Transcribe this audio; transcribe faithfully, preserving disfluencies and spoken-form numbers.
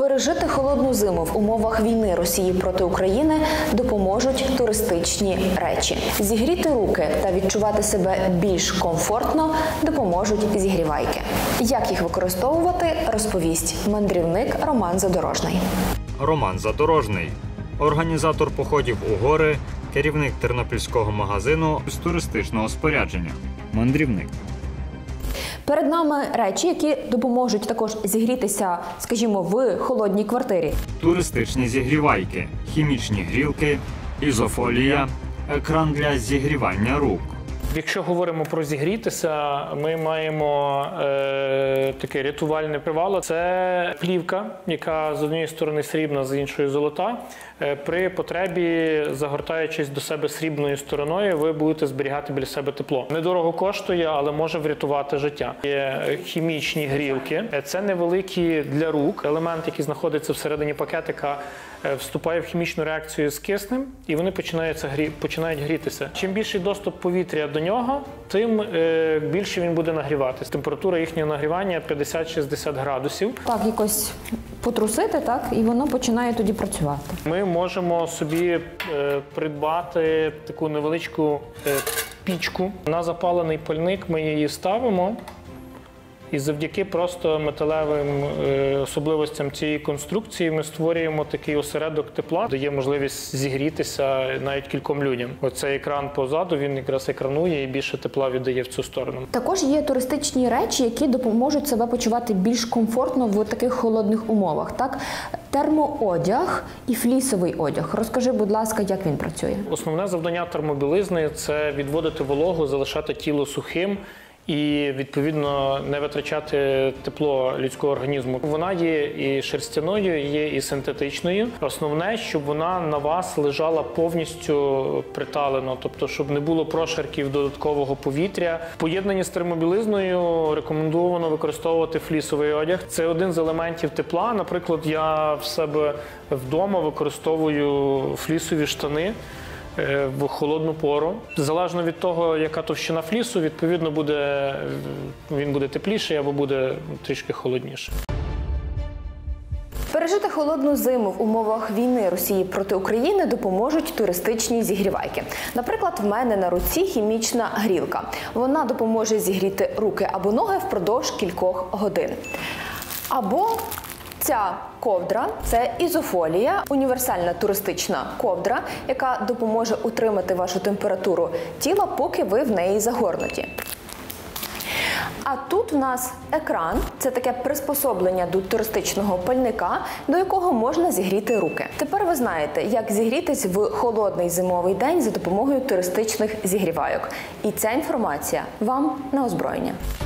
Пережити холодну зиму в умовах війни Росії проти України допоможуть туристичні речі. Зігріти руки та відчувати себе більш комфортно допоможуть зігрівайки. Як їх використовувати, розповість мандрівник Роман Задорожний. Роман Задорожний – організатор походів у гори, керівник тернопільського магазину з туристичного спорядження. Мандрівник. Перед нами речі, які допоможуть також зігрітися, скажімо, в холодній квартирі. Туристичні зігрівайки, хімічні грілки, ізофолія, екран для зігрівання рук. Якщо говоримо про зігрітися, ми маємо е, таке рятувальне привало. Це плівка, яка з однієї сторони срібна, з іншої золота. Е, при потребі, загортаючись до себе срібною стороною, ви будете зберігати біля себе тепло. Недорого коштує, але може врятувати життя. Є хімічні грілки. Це невеликі для рук. Елемент, який знаходиться всередині пакетика, вступає в хімічну реакцію з киснем, і вони починають, грі... починають грітися. Чим більший доступ повітря до нього, тим е, більше він буде нагріватися. Температура їхнього нагрівання п'ятдесят-шістдесят градусів. Так, якось потрусити, так, і воно починає тоді працювати. Ми можемо собі е, придбати таку невеличку е, пічку. На запалений пальник ми її ставимо. І завдяки просто металевим е, особливостям цієї конструкції ми створюємо такий осередок тепла, дає можливість зігрітися навіть кільком людям. Оцей екран позаду, він якраз екранує і більше тепла віддає в цю сторону. Також є туристичні речі, які допоможуть себе почувати більш комфортно в таких холодних умовах. Так? Термоодяг і флісовий одяг. Розкажи, будь ласка, як він працює? Основне завдання термобілизни – це відводити вологу, залишати тіло сухим і, відповідно, не витрачати тепло людського організму. Вона є і шерстяною, є і синтетичною. Основне, щоб вона на вас лежала повністю приталено, тобто, щоб не було прошарків додаткового повітря. В поєднанні з термобілизною рекомендовано використовувати флісовий одяг. Це один з елементів тепла. Наприклад, я в себе вдома використовую флісові штани в холодну пору. Залежно від того, яка товщина флісу, відповідно, буде, він буде тепліший або буде трішки холодніший. Пережити холодну зиму в умовах війни Росії проти України допоможуть туристичні зігрівайки. Наприклад, в мене на руці хімічна грілка. Вона допоможе зігріти руки або ноги впродовж кількох годин. Або ця ковдра – це ізофолія, універсальна туристична ковдра, яка допоможе утримати вашу температуру тіла, поки ви в неї загорнуті. А тут в нас екран – це таке приспособлення до туристичного пальника, до якого можна зігріти руки. Тепер ви знаєте, як зігрітись в холодний зимовий день за допомогою туристичних зігрівайок. І ця інформація вам на озброєння.